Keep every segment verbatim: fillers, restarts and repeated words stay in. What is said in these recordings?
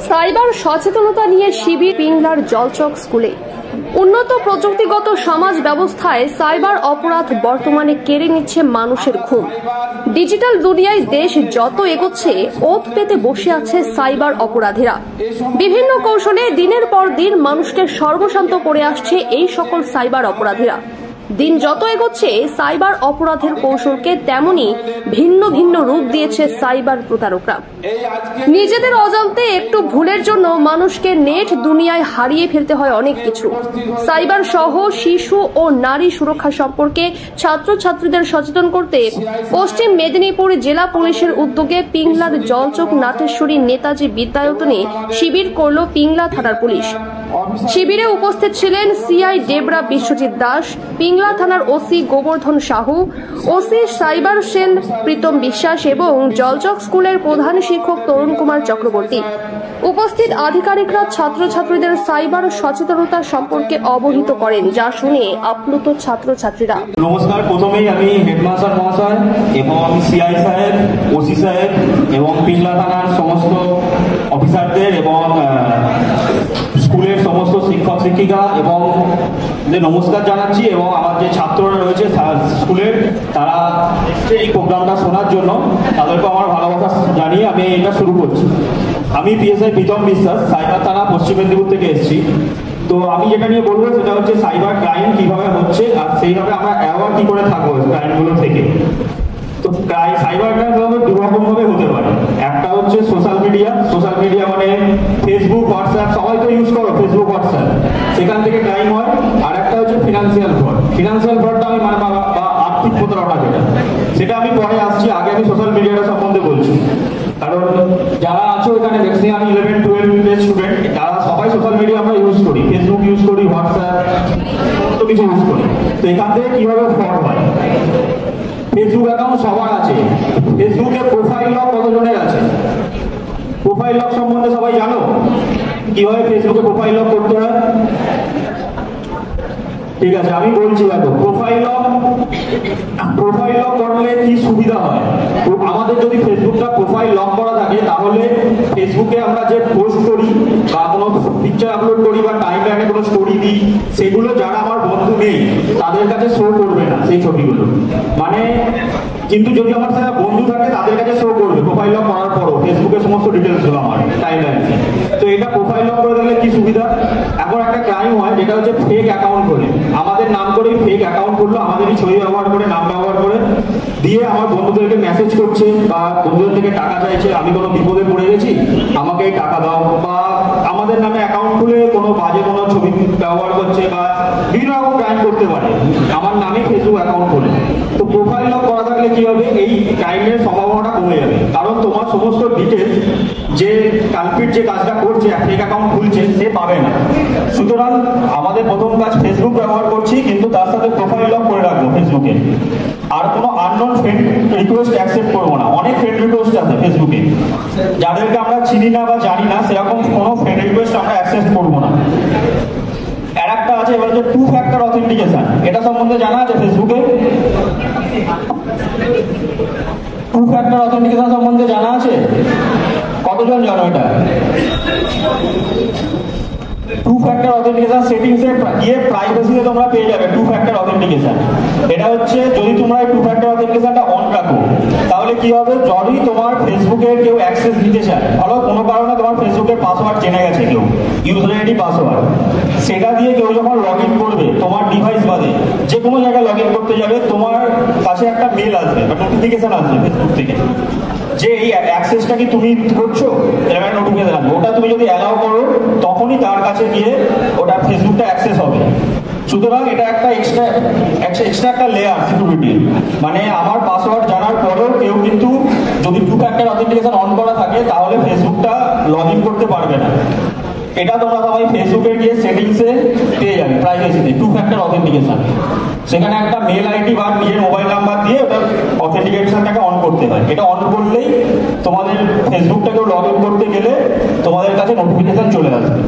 Cyber সচেতনতা নিয়ে শিবির পিংলার জলচক স্কুলে। উন্নত প্রযুক্তিগত সমাজ ব্যবস্থায় সাইবার অপরাধ বর্তমানে কেড়ে নিচ্ছে মানুষের ঘুম। ডিজিটাল দুনিয়ায় দেশ যত এগোচ্ছে ওত পেতে বসে আছে সাইবার অপরাধীরা। বিভিন্ন কৌশলে দিনের পর দিন মানুষকে সর্বশান্ত করে আসছে এই সকল সাইবার অপরাধীরা। দিন যত এগোচ্ছে সাইবার অপরাধের কৌশলকে তেমনি ভিন্ন ভিন্ন রূপ দিয়েছে সাইবার প্রতারকরা। নিজেদের অজান্তে একটু ভুলের জন্য মানুষকে নেট দুনিয়ায় হারিয়ে ফেলতে হয় অনেক কিছু। সাইবার সহ শিশু ও নারী সুরক্ষা সম্পর্কে ছাত্রছাত্রীদের সচেতন করতে পশ্চিম মেদিনীপুর জেলা পুলিশের উদ্যোগে পিংলার জলচক নাটেশ্বরী নেতাজি বিদ্যায়তনে শিবির করল পিংলা থানার পুলিশ। শিবিরে উপস্থিত ছিলেন সিআই ডেবরা বিশ্বজিৎ দাস, পিংলা থানার OC Gobardhan Sahu, OC cyber cell Pritam Biswas এবং জলচক স্কুলের প্রধান শিক্ষক তরুণ কুমার চক্রবর্তী। উপস্থিত আধিকারিকরা ছাত্রছাত্রীদের সাইবার সচেতনতা সম্পর্কে অবহিত করেন, যা শুনে আপ্লুত ছাত্রছাত্রীরা। নমস্কার, প্রথমেই আমি হেডমাস্টার মহাশয় এবং আমি সিআই সাহেব, ওসি সাহেব এবং পিংলা থানার সমস্ত অফিসারদের এবং স্কুলের সমস্ত শিক্ষক শিক্ষিকা এবং নমস্কার জানাচ্ছি এবং আমার যে ছাত্ররা রয়েছে স্কুলের তারা এই প্রোগ্রামটা শোনার জন্য তাদেরকে আমার ভালোবাসা জানিয়ে আমি এটা শুরু করছি। আমি পিএসআই প্রীতম বিশ্বাস, সাইবার থানা পশ্চিম মেদিনীপুর থেকে এসেছি। তো আমি যেটা নিয়ে বলবো সেটা হচ্ছে সাইবার ক্রাইম কিভাবে হচ্ছে আর সেইভাবে আমরা অ্যাওয়ার কি করে থাকবো ক্রাইমগুলো থেকে। তো সাইবার ক্রাইম দু রকম ভাবে হতে পারে। একটা হচ্ছে সোশ্যাল মিডিয়া। সোশ্যাল মিডিয়া মানে ফেসবুক, হোয়াটসঅ্যাপ, সবাই তো ইউজ করো ফেসবুক, হোয়াটসঅ্যাপ, সেখান থেকে ক্রাইম হয়। আর একটা হচ্ছে ফিনান্সিয়াল ফ্রড। ফিনান্সিয়াল ফ্রডটা আমি মানে বা আর্থিক প্রতারণা যেটা, সেটা আমি পরে আসছি। আগে আমি সোশ্যাল মিডিয়াটা সম্বন্ধে বলছি, কারণ যারা আছো এখানে ম্যাক্সিমাম ইলেভেন টুয়েলভ এর স্টুডেন্ট, তারা সবাই সোশ্যাল মিডিয়া আমরা ইউজ করি, ফেসবুক ইউজ করি, হোয়াটসঅ্যাপ তো কিছু ইউজ করি। তো এখান থেকে কিভাবে ফ্রড হয়? ফেসবুক অ্যাকাউন্ট সবার আছে। ফেসবুকে প্রোফাইল লক কতজনের আছে? প্রোফাইল লক সম্বন্ধে সবাই জানো কিভাবে ফেসবুকে প্রোফাইল লক করতে হয়? ঠিক আছে, আমি বলছি। দেখো, প্রোফাইল লক প্রোফাইল লক করলে কি সুবিধা হয়? আমাদের যদি ফেসবুকটা প্রোফাইল লক করা থাকে তাহলে ফেসবুকে আমরা যে পোস্ট করি বা কোনো পিকচার আপলোড করি বা টাইমলাইনে কোনো স্টোরি দিই, সেগুলো যারা আমার বন্ধু নেই তাদের কাছে শো করবে না সেই ছবিগুলো। মানে কিন্তু যদি আমার সাথে বন্ধু থাকে তাদের কাছে শো করবে প্রোফাইল লক করার পরও ফেসবুকের সমস্ত ডিটেলস গুলো আমার টাইমলাইনে। তো এটা প্রোফাইল লক করে দিলে কি সুবিধা? এখন একটা ক্রাইম হয় যেটা হচ্ছে ফেক অ্যাকাউন্ট করে, আমাদের নাম করে ফেক অ্যাকাউন্ট করলো, আমাদেরই ছবি ব্যবহার করে, নাম ব্যবহার করে দিয়ে আমার বন্ধুদেরকে মেসেজ করছে বা বন্ধুদের থেকে টাকা চাইছে, আমি কোনো বিপদে পড়ে গেছি আমাকে এই টাকা দাও, বা আমাদের নামে অ্যাকাউন্ট খুলে কোনো বাজে কোনো ছবি ব্যবহার করছে বা বিভিন্ন রকম ক্রাইম করতে পারে আমার নামে ফেসবুক অ্যাকাউন্ট করে। তো প্রোফাইল লক করা থাকলে কি হবে? এই ক্রাইমের সম্ভাবনাটা কমে যাবে, কারণ তোমার সমস্ত ডিটেলস যে কালপিট যে কাজটা করছে ফেক অ্যাকাউন্ট খুলছে সে পাবে না। সুতরাং আমাদের প্রথম কাজ ফেসবুক ব্যবহার করছি, কিন্তু তার সাথে প্রোফাইল লক করে রাখবো ফেসবুকে। আর কোনো আননোন ফ্রেন্ড রিকোয়েস্ট অ্যাকসেপ্ট করবো না। অনেক ফ্রেন্ড রিকোয়েস্ট আছে ফেসবুকে, যাদেরকে আমরা চিনি না বা জানি না, সেরকম কোনো ফ্রেন্ড রিকোয়েস্ট আমরা অ্যাকসেপ্ট করবো না। আর একটা আছে এবার যে টু ফ্যাক্টর অথেন্টিকেশন, এটা সম্বন্ধে জানা আছে ফেসবুকে? টু ফ্যাক্টর অথেন্টিকেশন সম্বন্ধে জানা আছে? কতজন জানো এটা? টু ফ্যাক্টর অথেন্টিকেশন সেটিংসে গিয়ে প্রাইভেসিতে তোমরা পেয়ে যাবে টু ফ্যাক্টর অথেন্টিকেশন। এটা হচ্ছে যদি তোমরা এই টু ফ্যাক্টর অথেন্টিকেশনটা অন রাখো তাহলে কি হবে? যদি তোমার ফেসবুকে কেউ অ্যাক্সেস দিতে চায়, ধরো কোনো কারণে তোমার ফেসবুকের পাসওয়ার্ড জেনে গেছে কেউ, ইউজার আইডি পাসওয়ার্ড, সেটা দিয়ে কেউ যখন লগ ইন করবে তোমার ডিভাইস বাদে যে কোনো জায়গায় লগ ইন করতে যাবে, তোমার কাছে একটা মেল আসবে বা নোটিফিকেশন আসবে ফেসবুক থেকে যে এই অ্যাক্সেসটা কি তুমি করছো, এরকম নোটিফিকেশন আসবে। ওটা তুমি যদি অ্যালাউ করো তখনই তার কাছে গিয়ে ওটা ফেসবুকটা অ্যাক্সেস হবে। সুতরাং এটা একটা এক্সট্রা এক্সট্রা একটা লেয়ার সিকিউরিটি। মানে আমার পাসওয়ার্ড জানার পরেও কেউ কিন্তু যদি টু ফ্যাক্টর অথেন্টিকেশন অন করা থাকে তাহলে ফেসবুকটা লগ ইন করতে পারবে না। এটা তোমরা সবাই ফেসবুকে গিয়ে সেটিংসে পেয়ে যাবে, প্রাইভেসিতে টু ফ্যাক্টর অথেন্টিকেশন। সেখানে একটা মেল আইডি বা নিজের মোবাইল নাম্বার দিয়ে ওটা অথেন্টিকেশনটাকে অন করতে হয়। এটা অন করলেই তোমাদের ফেসবুকটাকেও লগ ইন করতে গেলে তোমাদের কাছে নোটিফিকেশন চলে আসবে।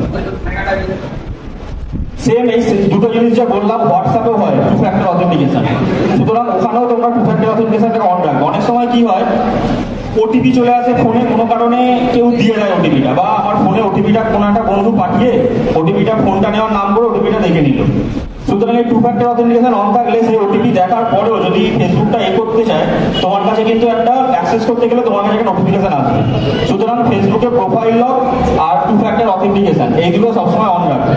সেম এই দুটো জিনিস যা বললাম হোয়াটসঅ্যাপেও হয় টু ফ্যাক্টর অথেন্টিকেশন। সুতরাং ওখানেও তোমরা টু ফ্যাক্টর অথেন্টিকেশনটাকে অন রাখবে। অনেক সময় কি হয় ওটিপি চলে আসে ফোনে, কোনো কারণে কেউ দিয়ে দেয় ওটিপিটা, বা আমার ফোনে ওটিপিটা কোনো একটা বন্ধু পাঠিয়ে ওটিপিটা ফোনটা নেওয়ার নাম করে ওটিপিটা দেখে নিল। সুতরাং এই টু ফ্যাক্টর অথেন্টিকেশন অন থাকলে সেই ওটিপি দেখার পরেও যদি ফেসবুকটা এ করতে চায়, তোমার কাছে কিন্তু একটা অ্যাক্সেস করতে গেলে তোমার কাছে একটা নোটিফিকেশন আসবে। সুতরাং ফেসবুকে প্রোফাইল লক আর টু ফ্যাক্টর অথেন্টিকেশন এইগুলো সবসময় অন রাখবে।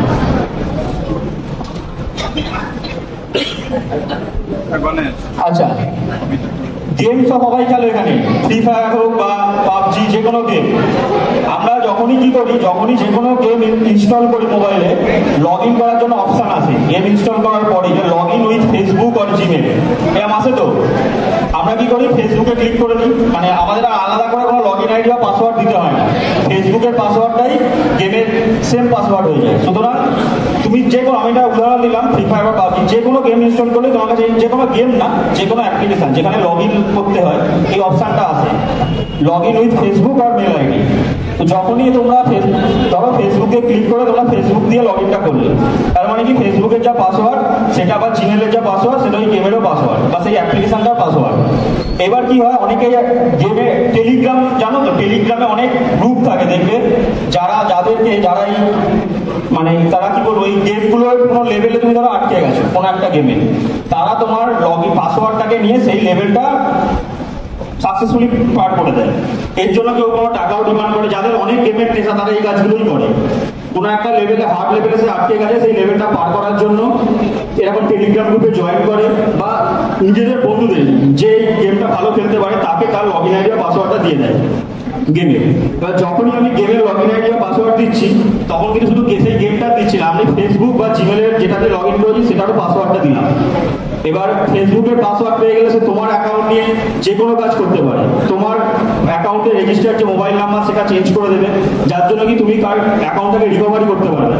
আচ্ছা, গেম সব সবাই খেলো এখানে, ফ্রি ফায়ার হোক বা পাবজি, যে কোনো গেম। আমরা যখনই কি করি, যখনই যে কোনো গেম ইনস্টল করি মোবাইলে, লগ ইন করার জন্য অপশান আসে গেম ইনস্টল করার পরে, যে লগ ইন উইথ ফেসবুক আর জিমেল এরকম আসে। তো আমরা কি করি, ফেসবুকে ক্লিক করে দিই, মানে আমাদের আলাদা করে কোনো লগ ইন আইডি বা পাসওয়ার্ড দিতে হয় না, ফেসবুকের পাসওয়ার্ডটাই গেমের সেম পাসওয়ার্ড হয়ে যায়। সুতরাং তুমি যে কোনো, আমি একটা উদাহরণ দিলাম, ফ্রি ফায়ার বা পাবজি, যে কোনো গেম ইনস্টল করলে তোমার কাছে, যে কোনো গেম না, যে কোনো অ্যাপ্লিকেশন যেখানে লগ ইন করতে হয়, এই অপশানটা আছে লগ ইন উইথ ফেসবুক আর মেল আইডি। তো যখনই তোমরা ধরো ফেসবুকে ক্লিক করে তোমরা ফেসবুক দিয়ে লগ ইনটা করলে, তার মানে কি ফেসবুকের যা পাসওয়ার্ড সেটা, আবার জিমেলের যা পাসওয়ার্ড সেটা ওই গেমেরও পাসওয়ার্ড, বা সেই অ্যাপ্লিকেশনটার পাসওয়ার্ড। এবার কি হয়, অনেকে গেমে টেলিগ্রাম, জানো তো টেলিগ্রামে অনেক গ্রুপ থাকে দেখবে, যারা যাদেরকে যারা এই মানে তারা কি বলবো, এই গেমগুলোর কোনো লেভেলে তুমি ধরো আটকে গেছো কোনো একটা গেমে, তারা তোমার লগ ইন পাসওয়ার্ডটাকে নিয়ে সেই লেভেলটা সাকসেসফুলি পার করে দেয়। এর জন্য কেউ কোনো টাকাও ডিমান্ড করে, যাদের অনেক গেমের নেশা তারা এই কাজগুলোই করে। কোনো একটা লেভেলে, হার্ড লেভেলে সে আটকে গেছে, সেই লেভেলটা পার করার জন্য এরকম টেলিগ্রাম গ্রুপে জয়েন করে, বা নিজেদের বন্ধুদের যে গেমটা ভালো খেলতে পারে তাকে তার লগ ইন আইডি বা পাসওয়ার্ডটা দিয়ে দেয় গেমে। এবার যখনই আমি গেমের লগ ইন আইডি বা পাসওয়ার্ড দিচ্ছি, তখন কিন্তু শুধু সেই গেমটা দিচ্ছি না, আমি ফেসবুক বা জিমেলের যেটাতে লগ ইন করেছি সেটারও পাসওয়ার্ডটা দিলাম। এবার ফেসবুকের পাসওয়ার্ড পেয়ে গেলে সে তোমার অ্যাকাউন্ট নিয়ে যে কোনো কাজ করতে পারে, তোমার অ্যাকাউন্টে রেজিস্টার্ড যে মোবাইল নাম্বার সেটা চেঞ্জ করে দেবে, যার জন্য কি তুমি কার অ্যাকাউন্টটাকে রিকভারি করতে পারবে।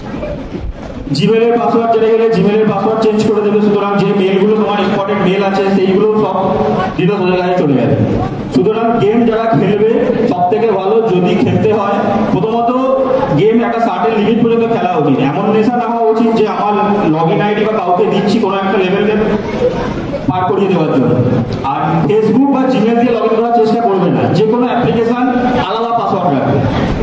জিমেলের পাসওয়ার্ড চলে গেলে জিমেলের পাসওয়ার্ড চেঞ্জ করে দেবে, সুতরাং যে মেলগুলো তোমার ইম্পর্টেন্ট মেল আছে সেইগুলো সব ডিটেলস সোজা কাজে চলে যাবে। সুতরাং গেম যারা খেলবে সব থেকে ভালো, যদি খেলতে হয় প্রথমত গেম একটা সার্টেন লিমিট পর্যন্ত খেলা উচিত, এমন নেশা না হওয়া উচিত যে আমার লগ ইন আইডি বা কাউকে দিচ্ছি কোনো একটা লেভেলকে পার করিয়ে দেওয়ার জন্য। আর ফেসবুক বা জিমেল দিয়ে লগ ইন করার চেষ্টা করবে না, যে কোনো অ্যাপ্লিকেশন আলাদা পাসওয়ার্ড রাখবে।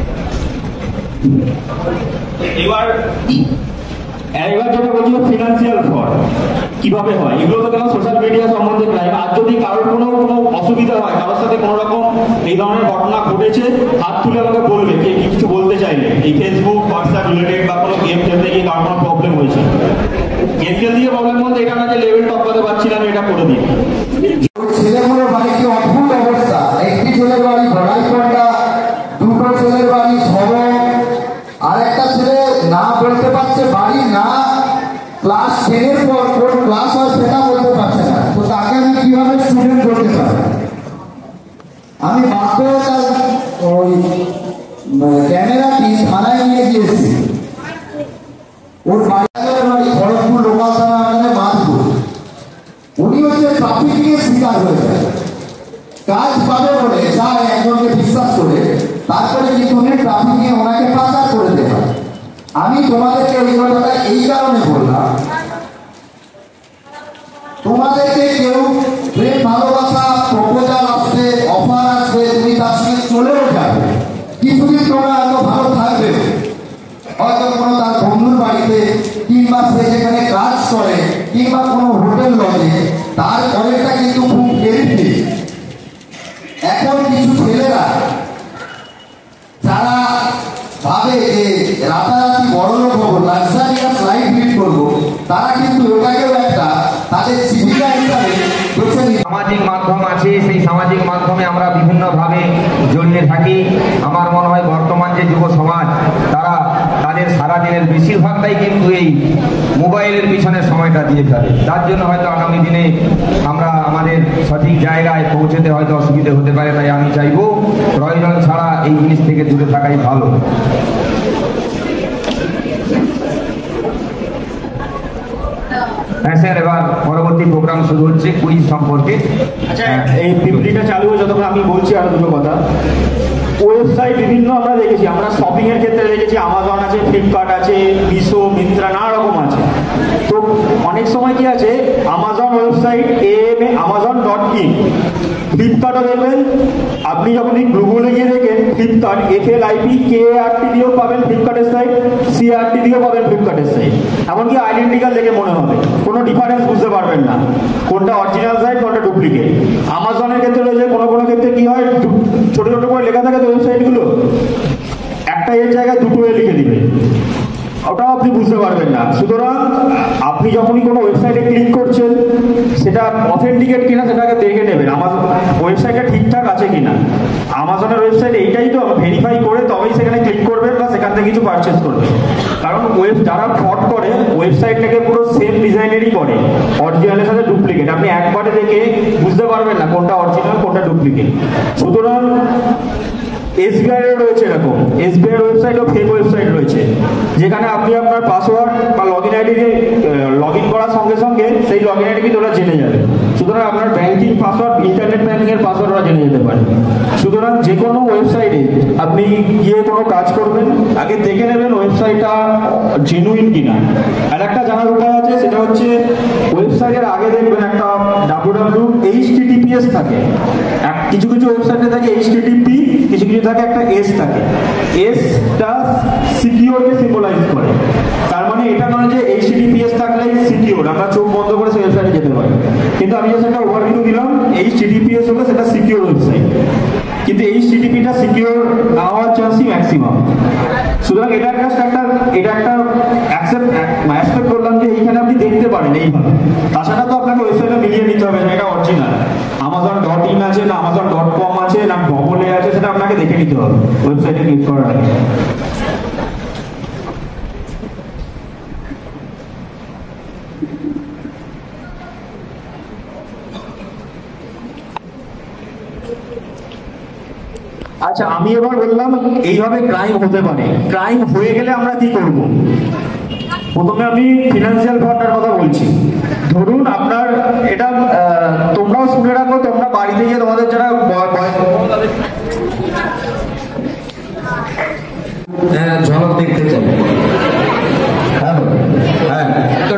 এবার এবার যেটা বলছি ফিনান্সিয়াল ফ্রড কিভাবে হয়, এগুলো তো কেন সোশ্যাল মিডিয়া সম্বন্ধে ক্রাইম। আর যদি কারোর কোনো কোনো অসুবিধা হয়, কারোর সাথে কোনো রকম এই ধরনের ঘটনা ঘটেছে, হাত তুলে আমাকে বলবে, কে কিছু বলতে চাইলে, এই ফেসবুক হোয়াটসঅ্যাপ রিলেটেড বা কোনো গেম খেলতে গিয়ে কারোর কোনো প্রবলেম হয়েছে। গেম খেলতে গিয়ে প্রবলেম বলতে এটা না যে লেভেল টপাতে পারছিলাম, এটা করে দিই। ছেলেগুলোর বাড়িতে অদ্ভুত অবস্থা, একটি ছেলের বাড়ি বড়াইকন্ডা, দুটো ছেলের বাড়ি সবং, আর একটা ছেলে না বলতে পারছে বাড়ি না, ক্লাস টেনের পর কোন ক্লাস হয় সেটা বলতে পারছে না। তো তাকে আমি কিভাবে স্টুডেন্ট করতে পারি? আমি বাধ্য হয়ে তার ওই ক্যামেরাটি থানায় নিয়ে গিয়েছি। ওর বাড়ি খড়গপুর লোকাল থানা আন্ডারে মাধপুর। উনি হচ্ছে ট্রাফিকিং এর শিকার হয়ে যায়, কাজ পাবে বলে যায় একজনকে বিশ্বাস করে, তারপরে কিন্তু উনি ট্রাফিকিং এ ওনাকে পাচার করে দেয়। আমি তোমাদেরকে এই কথাটা এই কারণে বললাম, তোমাদেরকে কেউ প্রেম ভালোবাসা প্রপোজাল আসবে, অফার আসবে, তুমি তার সঙ্গে চলেও যাবে, কিছুদিন তোমরা এত ভালো থাকবে, হয়তো কোনো তার বন্ধুর বাড়িতে কিংবা সে যেখানে কাজ করে কিংবা কোনো হোটেল লজে, তার পরেরটা কিন্তু খুব বেরিফিট। এখন কিছু ছেলেরা যারা ভাবে যে রাতারাতি বড় লোক হবো, লাক্সারিয়াস লাইফ লিড করবো, তারা কিন্তু ওটাকেও একটা তাদের জীবিকা হিসাবে বেছে নিয়ে। সামাজিক মাধ্যম আছে, সেই সামাজিক মাধ্যমে আমরা বিভিন্নভাবে জড়িয়ে থাকি। আমার মনে হয় বর্তমান যে যুব সমাজ, তারা তাদের সারাদিনের বেশিরভাগটাই কিন্তু এই মোবাইলের পিছনে সময়টা দিয়ে ফেলে। তার জন্য হয়তো আগামী দিনে আমরা আমাদের সঠিক জায়গায় পৌঁছতে হয়তো অসুবিধা হতে পারে। তাই আমি চাইবো প্রয়োজন ছাড়া এই জিনিস থেকে দূরে থাকাই ভালো। হ্যাঁ স্যার, এবার পরবর্তী প্রোগ্রাম শুরু হচ্ছে কুইজ সম্পর্কে। আচ্ছা, এই পিপিটিটা চালু হয়ে যতক্ষণ আমি বলছি আরো দুটো কথা। ওয়েবসাইট বিভিন্ন আমরা দেখেছি, আমরা শপিং এর ক্ষেত্রে দেখেছি আমাজন আছে, ফ্লিপকার্ট আছে, মিশো, মিন্ত্রা, নানা রকম আছে। তো অনেক সময় কি আছে, Amazon website M Amazon dot in, ফ্লিপকার্টও দেখবেন, আপনি যখন এই গুগলে গিয়ে দেখেন Flipkart F L I P K R T দিয়েও পাবেন ফ্লিপকার্টের সাইট, সি আর টি দিয়েও পাবেন ফ্লিপকার্টের সাইট, এমনকি আইডেন্টিক্যাল দেখে মনে হবে, কোনো ডিফারেন্স বুঝতে পারবেন না কোনটা অরিজিনাল সাইট কোনটা ডুপ্লিকেট। আমাজনের ক্ষেত্রে রয়েছে, কোনো কোনো ক্ষেত্রে কি হয় ছোট ছোট করে লেখা থাকে তো ওয়েবসাইটগুলো, একটা এর জায়গায় দুটো এ লিখে দিবে, ওটাও আপনি বুঝতে পারবেন না। সুতরাং আপনি যখনই কোনো ওয়েবসাইটে ক্লিক করছেন সেটা অথেন্টিকেট কিনা সেটাকে দেখে নেবেন, আমার ওয়েবসাইটটা ঠিকঠাক আছে কিনা। আমাজনের ওয়েবসাইট এইটাই তো ভেরিফাই করে তবেই সেখানে ক্লিক করবেন বা সেখান থেকে কিছু পারচেস করবেন, কারণ ওয়েব যারা ফ্রড করে ওয়েবসাইটটাকে পুরো সেম ডিজাইনেরই করে, অরিজিনালের সাথে ডুপ্লিকেট, আপনি একবারে দেখে বুঝতে পারবেন না কোনটা অরিজিনাল কোনটা ডুপ্লিকেট। সুতরাং এসবিআই এর রয়েছে এরকম, এসবিআই এর ওয়েবসাইটও ফেক ওয়েবসাইট রয়েছে, যেখানে আপনি আপনার পাসওয়ার্ড বা log in ID log in করার সঙ্গে সঙ্গে সেই লগ ইন আইডি কিন্তু ওরা জেনে যাবে। সুতরাং আপনার ব্যাংকিং পাসওয়ার্ড, ইন্টারনেট ব্যাংকিং এর পাসওয়ার্ড ওরা জেনে যেতে পারে। সুতরাং যে কোনো ওয়েবসাইটে আপনি গিয়ে কোনো কাজ করবেন আগে দেখে নেবেন ওয়েবসাইটটা জেনুইন কিনা। আর একটা জানার উপায় আছে, সেটা হচ্ছে ওয়েবসাইটের আগে দেখবেন একটা W W H T T P S থাকে, কিছু কিছু ওয়েবসাইটে থাকে এইচ টি টি পি, কিছু কিছু থাকে একটা এস থাকে, এসটা সিকিউরকে সিম্বলাইজ করে, তার মানে এটা নয় যে H T T P S থাকলেই সিকিউর, আমরা চোখ বন্ধ করে সেই ওয়েবসাইটে যেতে পারি। কিন্তু আমি যে সেটা ওভারভিউ দিলাম, H T T P S হলে সেটা সিকিউর ওয়েবসাইট, কিন্তু এইচ টি টি পিটা সিকিউর না হওয়ার চান্সই ম্যাক্সিমাম। সুতরাং এটা জাস্ট একটা এটা একটা অ্যাকসেপ্ট অ্যাকসেপ্ট করলাম যে এইখানে আপনি দেখতে পারেন এইভাবে, তাছাড়া তো আপনাকে ওয়েবসাইটে মিলিয়ে নিতে হবে যে এটা অরিজিনাল আমাজন ডট ইন আছে না আমাজন ডট কম আছে না গগলে আছে, সেটা আপনাকে দেখে নিতে হবে ওয়েবসাইটে ক্লিক করার আগে। আচ্ছা, আমি এবার বললাম এইভাবে ক্রাইম হতে পারে, ক্রাইম হয়ে গেলে আমরা কি করব। প্রথমে আমি ফিনান্সিয়াল ফ্রডের কথা বলছি। ধরুন আপনার এটা তোমরাও শুনে রাখো, তোমরা বাড়িতে গিয়ে তোমাদের যারা ঝলক দেখতে চাই। হ্যাঁ হ্যাঁ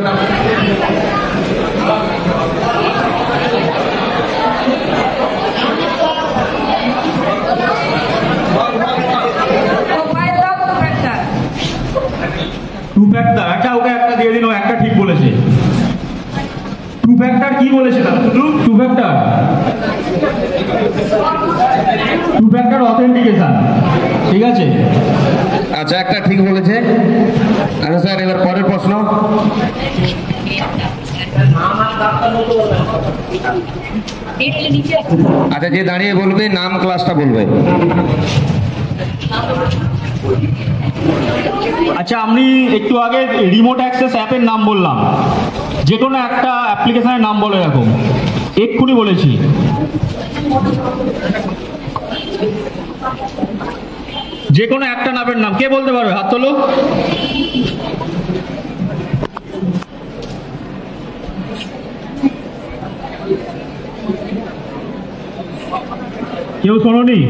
টু ফ্যাক্টর, আচ্ছা ওকে একটা দিয়ে দিন, ও একটা ঠিক বলেছে। টু ফ্যাক্টর কি বলেছে না শুধু two factor two factor authentication, ঠিক আছে। আচ্ছা একটা ঠিক বলেছে। আচ্ছা স্যার এবার পরের প্রশ্ন। আচ্ছা যে দাঁড়িয়ে বলবে নাম ক্লাসটা বলবে। আচ্ছা আমি একটু আগে রিমোট অ্যাক্সেস অ্যাপের নাম বললাম, যে কোনো একটা অ্যাপ্লিকেশনের নাম বলে রাখো, এক্ষুনি বলেছি। যে কোনো একটা নামের নাম কে বলতে পারবে, হাত তোলো। কেউ শোনোনি?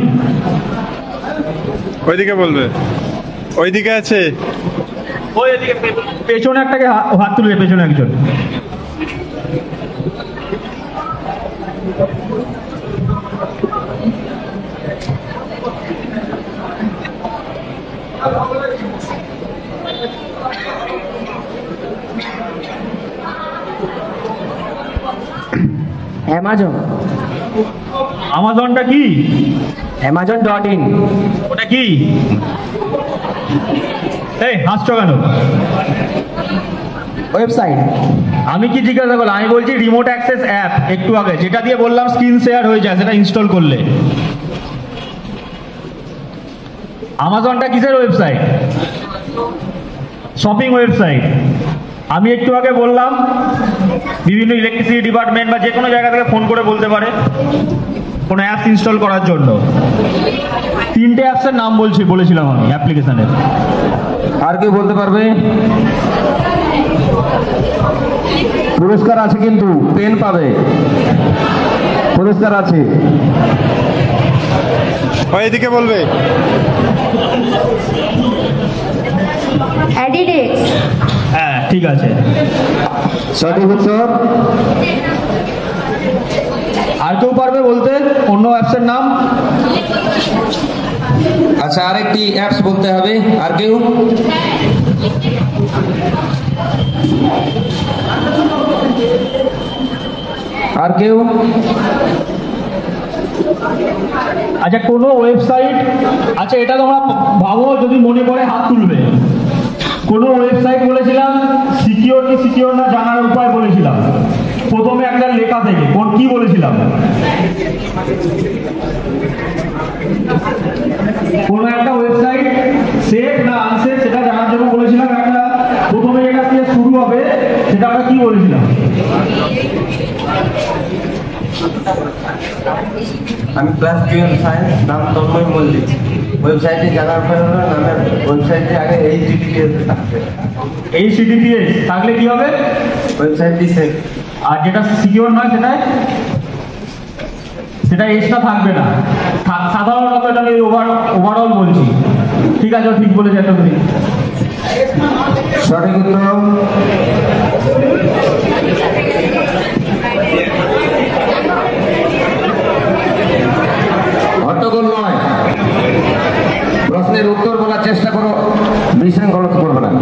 ওইদিকে বলবে, ওইদিকে আছে, ওই এদিকে পেছনে একটাকে হাত তুলে, পেছনে একজন। অ্যামাজন। আমাজনটা কি? Amazon dot in. ওটা কি? এই হাসছো কেন? ওয়েবসাইট। আমি কি জিজ্ঞাসা করলাম? আমি বলছি রিমোট অ্যাক্সেস অ্যাপ, একটু আগে যেটা দিয়ে বললাম স্ক্রিন শেয়ার হয়ে যায়, সেটা ইনস্টল করলে। আমাজনটা কিসের ওয়েবসাইট? Shopping website. আমি একটু আগে বললাম বিভিন্ন ইলেকট্রিসিটি ডিপার্টমেন্ট বা যে কোনো জায়গা থেকে ফোন করে বলতে পারে কোনো অ্যাপস ইনস্টল করার জন্য। তিনটে অ্যাপসের নাম বলছি বলেছিলাম আমি অ্যাপ্লিকেশনের। আর কেউ বলতে পারবে? পুরস্কার আছে, কিন্তু পেন পাবে, পুরস্কার আছে। ওইদিকে বলবে। অ্যাডিডেক্স। হ্যাঁ ঠিক আছে, সঠিক উত্তর আর কেউ পারবে বলতে অন্য অ্যাপসের নাম? আচ্ছা, আরেকটি অ্যাপস বলতে হবে। আর কেউ? আর কেউ? আচ্ছা, কোনো ওয়েবসাইট, আচ্ছা এটা তোমরা ভাবো, যদি মনে পড়ে হাত তুলবে। কোনো ওয়েবসাইট বলেছিলাম, সিকিউর কি সিকিউর না জানার উপায় বলেছিলাম প্রথমে একটা লেখা থেকে। কোন কি বলেছিলাম? কোনো একটা ওয়েবসাইট সেফ না আনসেফ সেটা জানার জন্য বলেছিলাম। একটা প্রথমে যেটা দিয়ে শুরু হবে সেটা আমরা কি বলেছিলাম? আমি ক্লাস টুয়েলভ সায়েন্স, নাম তন্ময় মল্লিক। ওয়েবসাইটে জানার পর নামের ওয়েবসাইটে আগে H T T P S থাকবে। H T T P S থাকলে কি হবে? ওয়েবসাইটটি সেফ। আর যেটা সিকিউর নয় সেটাই সেটা এইচটা থাকবে না। সাধারণত এটা আমি ওভার ওভারঅল বলছি। ঠিক আছে, ঠিক বলেছে একটা তুমি। সঠিক উত্তর। হট্টগোল নয়, প্রশ্নের উত্তর বলার চেষ্টা করো, বিশৃঙ্খলা করবে না।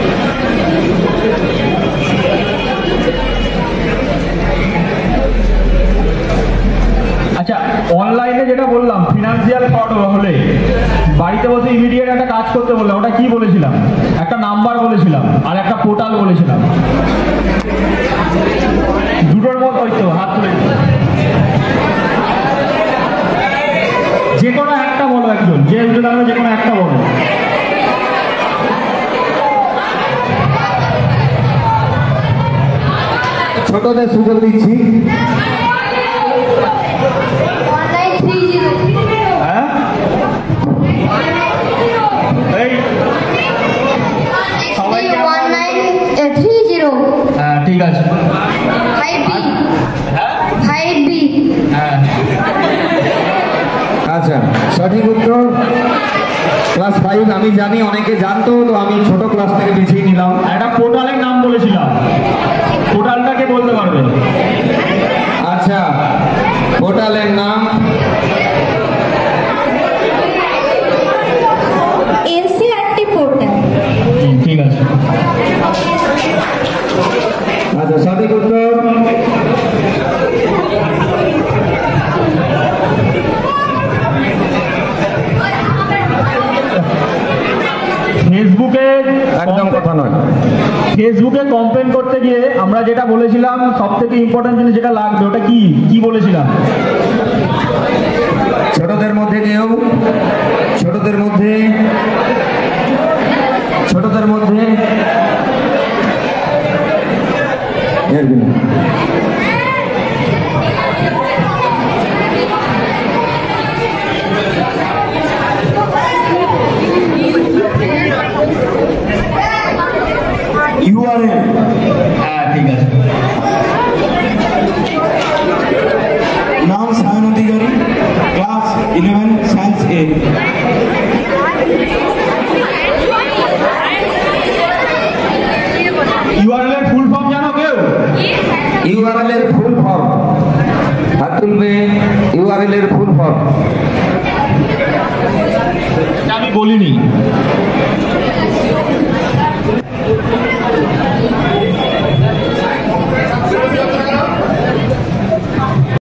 আচ্ছা, অনলাইনে যেটা বললাম ফিনান্সিয়াল ফ্রড হলে বাড়িতে বসে ইমিডিয়েট একটা কাজ করতে বললাম, ওটা কি বলেছিলাম? একটা নাম্বার বলেছিলাম আর একটা পোর্টাল বলেছিলাম। দুটোর মধ্যে হয়তো হাত তুলে যে কোনো একটা বলো, একজন যে একজন আমরা যে কোনো একটা বলো। ছোটদের সুযোগ দিচ্ছি। হ্যাঁ, এই সবাই হ্যাঁ, ঠিক আছে। হ্যাঁ, আচ্ছা, সঠিক উত্তর ক্লাস ফাইভ। আমি জানি অনেকে জানতো, তো আমি ছোট ক্লাস থেকে বেছিয়ে নিলাম। একটা পোর্টালের নাম বলেছিলাম, পোর্টালটাকে বলতে পারবে? আচ্ছা, পোর্টালের নাম এনসিইআরটি পোর্টাল। ঠিক আছে। আচ্ছা, সঠিক উত্তর। ফেসবুকে একদম কথা নয়। ফেসবুকে কমপ্লেন করতে গিয়ে আমরা যেটা বলেছিলাম সব থেকে ইম্পর্টেন্ট জিনিস যেটা লাগবে, ওটা কি কি বলেছিলাম? ছোটদের মধ্যে কেউ? ছোটদের মধ্যে ছোটদের মধ্যে ইউআরএল। হ্যাঁ, ঠিক আছে। নাম Sayan Adhikari, class eleven science এ। ইউআরএল এর ফুল ফর্ম জানো কেউ? ইউআরএল এর ফুল ফর্ম হাত তুলবে। ইউআরএল এর ফুল ফর্ম আমি বলিনি।